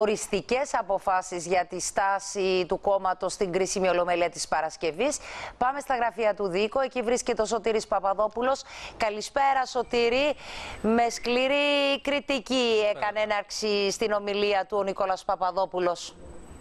οριστικές αποφάσεις για τη στάση του κόμματος στην κρίσιμη ολομέλεια της Παρασκευής. Πάμε στα γραφεία του Δίκο. Εκεί βρίσκεται ο Σωτήρης Παπαδόπουλος. Καλησπέρα, Σωτήρη. Με σκληρή κριτική έκανε έναρξη στην ομιλία του ο Νικόλας Παπαδόπουλος.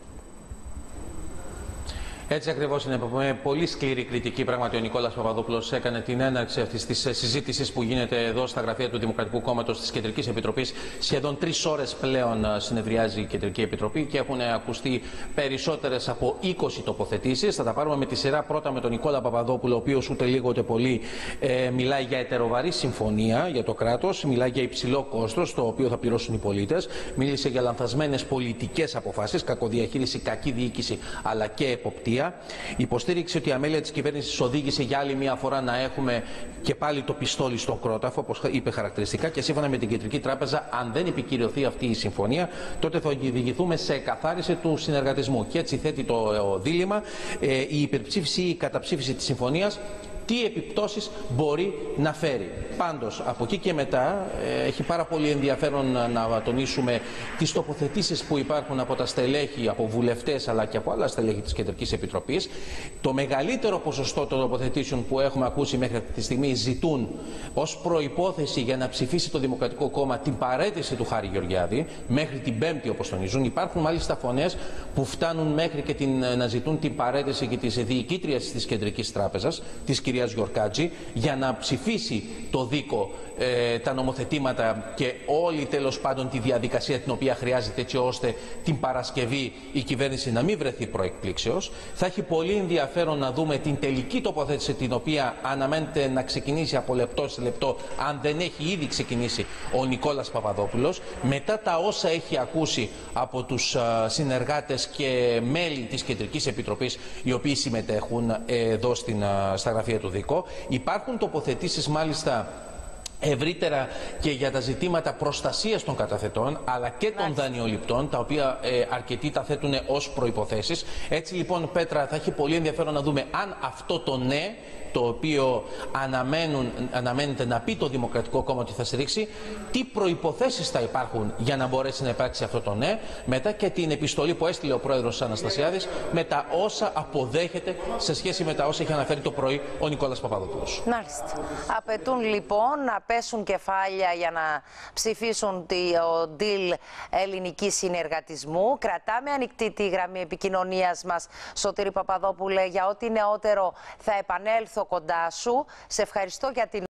Έτσι ακριβώς είναι. Με πολύ σκληρή κριτική πράγματι ο Νικόλας Παπαδόπουλος έκανε την έναρξη αυτής της συζήτησης που γίνεται εδώ στα γραφεία του Δημοκρατικού Κόμματος της Κεντρικής Επιτροπής. Σχεδόν 3 ώρες πλέον συνεδριάζει η Κεντρική Επιτροπή και έχουν ακουστεί περισσότερες από 20 τοποθετήσεις. Θα τα πάρουμε με τη σειρά. Πρώτα με τον Νικόλα Παπαδόπουλο, ο οποίος ούτε λίγο ούτε πολύ μιλάει για ετεροβαρή συμφωνία για το κράτος, μιλάει για υψηλό κόστος, το οποίο θα πληρώσουν οι πολίτες. Μίλησε για λανθασμένες πολιτικές αποφάσεις, κακοδιαχείριση, κακή διοίκηση αλλά και εποπτεία. Υποστήριξε ότι η αμέλεια της κυβέρνησης οδήγησε για άλλη μια φορά να έχουμε και πάλι το πιστόλι στον κρόταφο, όπως είπε χαρακτηριστικά, και σύμφωνα με την Κεντρική Τράπεζα, αν δεν επικυρωθεί αυτή η συμφωνία, τότε θα οδηγηθούμε σε εκαθάριση του συνεργατισμού. Και έτσι θέτει το δίλημμα η υπερψήφιση ή η καταψήφιση της συμφωνίας. Τι επιπτώσεις μπορεί να φέρει. Πάντως, από εκεί και μετά, έχει πάρα πολύ ενδιαφέρον να τονίσουμε τις τοποθετήσεις που υπάρχουν από τα στελέχη, από βουλευτές αλλά και από άλλα στελέχη της Κεντρικής Επιτροπής. Το μεγαλύτερο ποσοστό των τοποθετήσεων που έχουμε ακούσει μέχρι αυτή τη στιγμή ζητούν ως προϋπόθεση για να ψηφίσει το Δημοκρατικό Κόμμα την παραίτηση του Χάρη Γεωργιάδη, μέχρι την Πέμπτη όπως τονίζουν. Υπάρχουν μάλιστα φωνές που φτάνουν μέχρι και να ζητούν την παραίτηση και της διοικήτριας της Κεντρικής Τράπεζας, της κυρίας Γιορκάτζη, για να ψηφίσει το Δίκο τα νομοθετήματα και όλη τέλος πάντων τη διαδικασία την οποία χρειάζεται, έτσι ώστε την Παρασκευή η κυβέρνηση να μην βρεθεί προεκπλήξεως. Θα έχει πολύ ενδιαφέρον να δούμε την τελική τοποθέτηση, την οποία αναμένεται να ξεκινήσει από λεπτό σε λεπτό, αν δεν έχει ήδη ξεκινήσει ο Νικόλας Παπαδόπουλος, μετά τα όσα έχει ακούσει από τους συνεργάτες και μέλη της Κεντρικής Επιτροπής, οι οποίοι συμμετέχουν εδώ στα γραφεία του Δίκο. Υπάρχουν τοποθετήσεις μάλιστα ευρύτερα και για τα ζητήματα προστασίας των καταθετών αλλά και των δανειοληπτών, τα οποία αρκετοί τα θέτουν ως προϋποθέσεις. Έτσι λοιπόν, Πέτρα, θα έχει πολύ ενδιαφέρον να δούμε αν αυτό το ναι, το οποίο αναμένεται να πει το Δημοκρατικό Κόμμα ότι θα στηρίξει, τι προϋποθέσεις θα υπάρχουν για να μπορέσει να υπάρξει αυτό το ναι, μετά και την επιστολή που έστειλε ο πρόεδρος Αναστασιάδης με τα όσα αποδέχεται σε σχέση με τα όσα είχε αναφέρει το πρωί ο Νικόλας Παπαδόπουλος. Μάλιστα. Απαιτούν λοιπόν να πέσουν κεφάλια για να ψηφίσουν το deal ελληνική συνεργατισμού. Κρατάμε ανοιχτή τη γραμμή επικοινωνίας μας, Σωτήρη Παπαδόπουλε, για ό,τι νεότερο θα επανέλθω κοντά σου. Σε ευχαριστώ για την